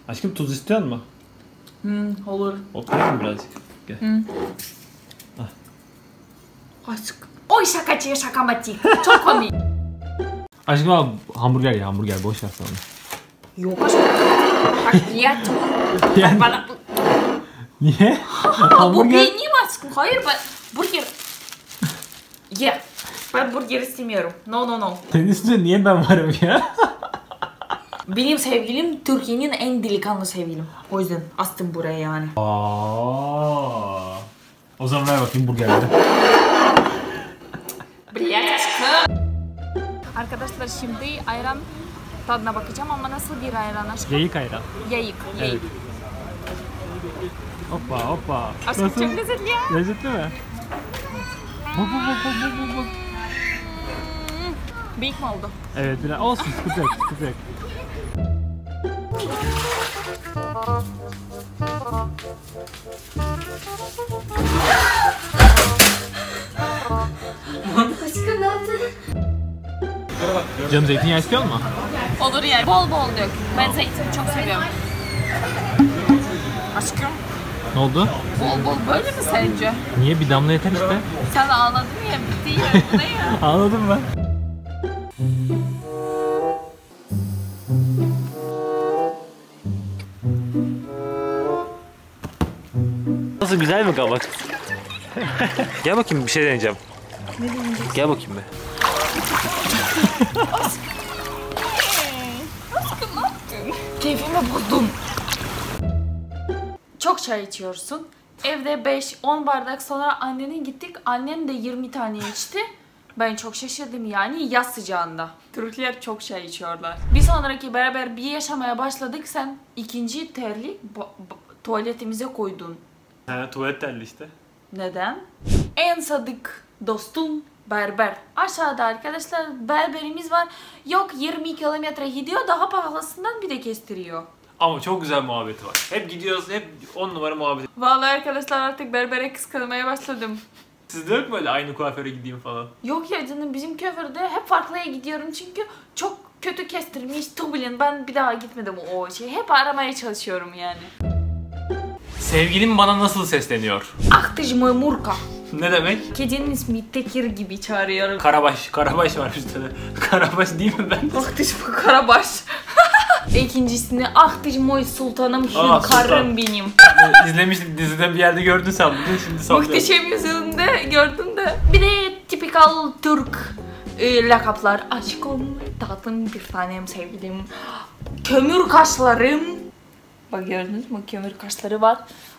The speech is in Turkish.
Aşkım tuz istiyor musun? Olur. Oturayım mı birazcık? Gel. Aşk. Oy şakacı şakamatik. Çok komik. Aşkım al hamburger ya hamburger boş ver sonra. Yok aşkım. Hakliyat. Yani- Bana Niye? bu benim aşkım. Hayır ben burger. Ye. Ben burger istemiyorum. No. Senin üstünde niye ben varım ya? Benim sevgilim Türkiye'nin en delikanlı sevgilim. O yüzden astım buraya yani. Aa. O zaman ver bakayım burgerleri. Привет aşkım. Arkadaşlar şimdi ayran tadına bakacağım ama nasıl bir ayran aşkım? Yayık ayran. Yayık. Evet. Hoppa. Aşkım çok lezzetli ya. Lezzetli mi? Bak. Büyük mü oldu? Evet biraz olsun sıkıntı yok. Aşkım ne yaptın? Canım zeytinyağı istiyor mu? Olur yani. Bol dök. Ben zeytini çok seviyorum. Aşkım Ne oldu? bol böyle mi sence? Niye bir damla yeter işte. Sen ağladın ya bitti ya. Bu ne ya? Anladın mı? Nasıl güzel mi kabak? Gel bakayım bir şey deneyeceğim. Ne deneyeceksin? Gel bakayım bir. Aşkım ne yaptın? Keyfimi bozdun. Çok çay içiyorsun. Evde 5-10 bardak sonra annenin gittik. Annen de 20 tane içti. Ben çok şaşırdım yani yaz sıcağında. Türkler çok çay içiyorlar. Bir sonraki beraber bir yaşamaya başladık. Sen ikinci terli tuvaletimize koydun. He tuvalet terli işte. Neden? En sadık dostum berber. Aşağıda arkadaşlar berberimiz var. Yok 20 kilometre gidiyor daha pahalısından bir de kestiriyor. Ama çok güzel muhabbeti var. Hep gidiyoruz, hep 10 numara muhabbet. Vallahi arkadaşlar artık berbere kıskanmaya başladım. Sizde yok mu öyle aynı kuaföre gideyim falan? Yok ya canım bizim kuaförde hep farklıya gidiyorum çünkü çok kötü kestirmiş. Tubilin ben bir daha gitmedim o şey. Hep aramaya çalışıyorum yani. Sevgilim bana nasıl sesleniyor? Ah ты ж mой Murka. Ne demek? Kedinin ismi Tekir gibi çağırıyorum. Karabaş var üstte de. Karabaş değil mi ben? Ah ты ж mой Karabaş. İkincisini ah ты ж mой sultanım hünkârım benim. İzlemiştim dizide bir yerde gördün sen bunu şimdi sallıyorum. Muhteşem Yüzyıl'da gördüm de. Bir de tipikal Türk lakaplar. Aşkım, tatlım, bir tanem, sevgilim. Kömür kaşlarım. Bak gördünüz mü? Kömür kaşları var.